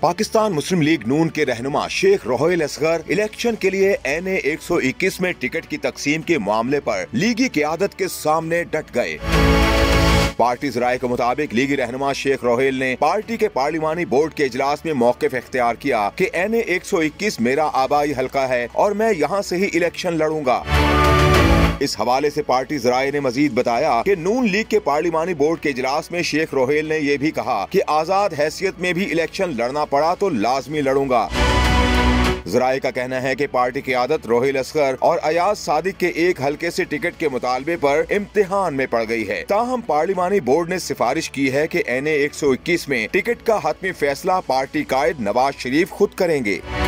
पाकिस्तान मुस्लिम league नून के रहनुमा Sheikh Rohel Asghar election के लिए NA 121 में टिकट की तकसीम के मामले पर लीगी क़यादत के सामने डट गए। पार्टी राय के मुताबिक लीगी रहनुमा शेख रोहेल ने पार्टी के पार्लिमानी बोर्ड के इजलास में मौक़िफ़ इख्तियार किया कि NA 121 मेरा आबाई हल्का है और मैं यहाँ से ही इलेक्शन लड़ूंगा। इस हवाले से पार्टी ज़राए ने मजीद बताया कि नून लीग के पार्लिमानी बोर्ड के इजलास में शेख रोहेल ने यह भी कहा कि आज़ाद हैसियत में भी इलेक्शन लड़ना पड़ा तो लाजमी लड़ूंगा। ज़राए का कहना है कि पार्टी की आदत रोहेल असगर और अयाज सादिक के एक हल्के से टिकट के मुतालबे पर इम्तिहान में पड़ गई है। ताहम पार्लिमानी बोर्ड ने सिफारिश की है कि NA 121 में टिकट का हतमी फैसला पार्टी कायद नवाज शरीफ खुद करेंगे।